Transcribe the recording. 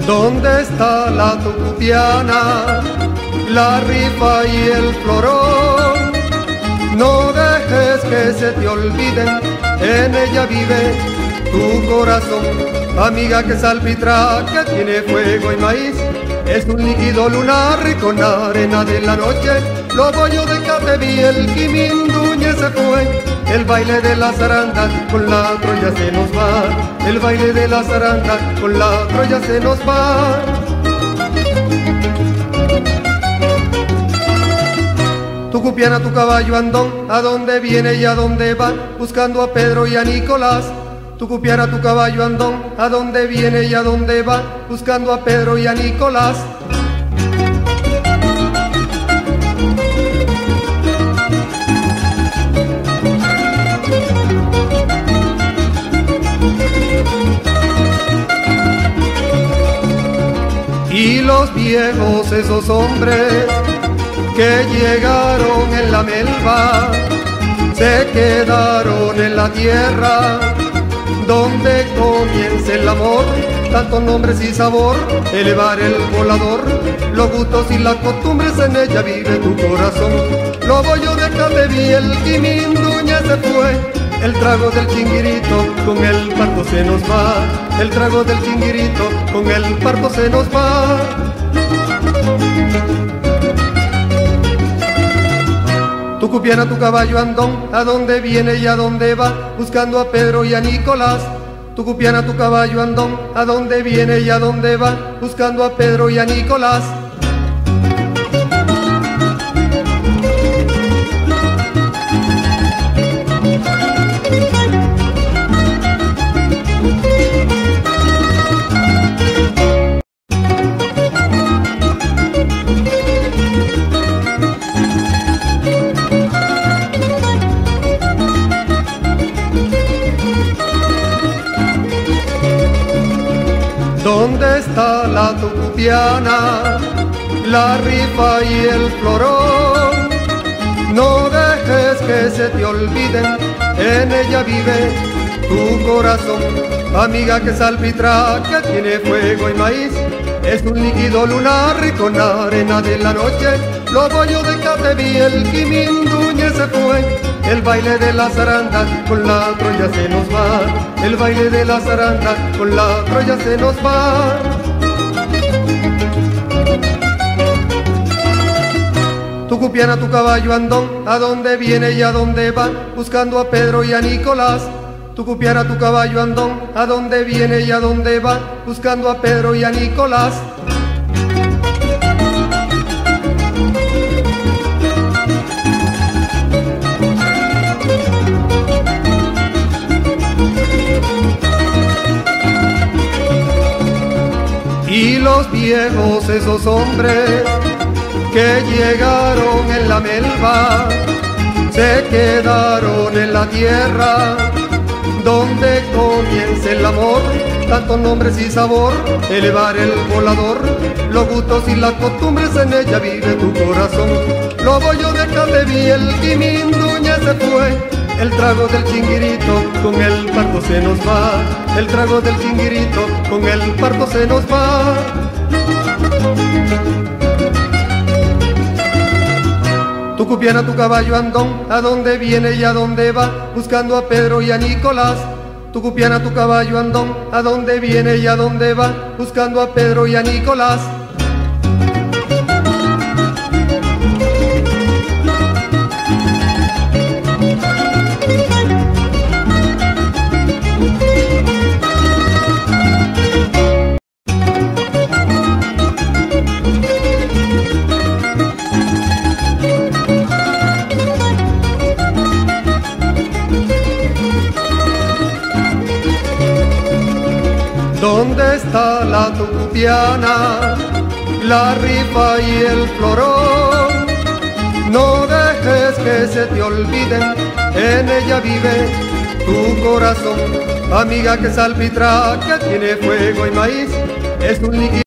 ¿Dónde está la tucupiana, la rifa y el florón? No dejes que se te olviden, en ella vive tu corazón. Amiga que es alpitra, que tiene fuego y maíz, es un líquido lunar y con arena de la noche. Lo bollo de Cateví, el Quiminduñe se fue. El baile de la zaranda con la Troya se nos va. El baile de la zaranda con la Troya se nos va. Tucupiana, tu caballo andón, ¿a dónde viene y a dónde va? Buscando a Pedro y a Nicolás. Tucupiana, tu caballo andón, ¿a dónde viene y a dónde va? Buscando a Pedro y a Nicolás. Y los viejos, esos hombres que llegaron en la melva, se quedaron en la tierra donde comienza el amor, tantos nombres y sabor, elevar el volador, los gustos y las costumbres, en ella vive tu corazón. Lo bollo de Cateví, el Quiminduñe se fue. El trago del chinguirito con el parto se nos va. El trago del chinguirito con el parto se nos va. Tucupiana, tu caballo andón, ¿a dónde viene y a dónde va? Buscando a Pedro y a Nicolás. Tucupiana, tu caballo andón, ¿a dónde viene y a dónde va? Buscando a Pedro y a Nicolás. ¿Dónde está la tucupiana, la rifa y el florón? No dejes que se te olviden, en ella vive tu corazón. Amiga que es alpitra, que tiene fuego y maíz, es un líquido lunar y con arena de la noche. Lo bollo de Cateví, el Quiminduñe se fue. El baile de la zaranda con la Troya se nos va. El baile de la zaranda con la Troya se nos va. Tucupiana, tu caballo andón, ¿a dónde viene y a dónde va? Buscando a Pedro y a Nicolás. Tucupiana, tu caballo andón, ¿a dónde viene y a dónde va? Buscando a Pedro y a Nicolás. Y los viejos, esos hombres que llegaron en la melva, se quedaron en la tierra donde comienza el amor, tantos nombres y sabor, elevar el volador, los gustos y las costumbres, en ella vive tu corazón. Lo bollo de Cateví, el Quiminduñe se fue. El trago del chinguirito con el parto se nos va. El trago del chinguirito con el parto se nos va. Tucupiana, tu caballo andón, ¿a dónde viene y a dónde va? Buscando a Pedro y a Nicolás. Tucupiana, tu caballo andón, ¿a dónde viene y a dónde va? Buscando a Pedro y a Nicolás. ¿Dónde está la tucupiana, la rifa y el florón? No dejes que se te olviden, en ella vive tu corazón. Amiga que es alpitra, que tiene fuego y maíz, es un líquido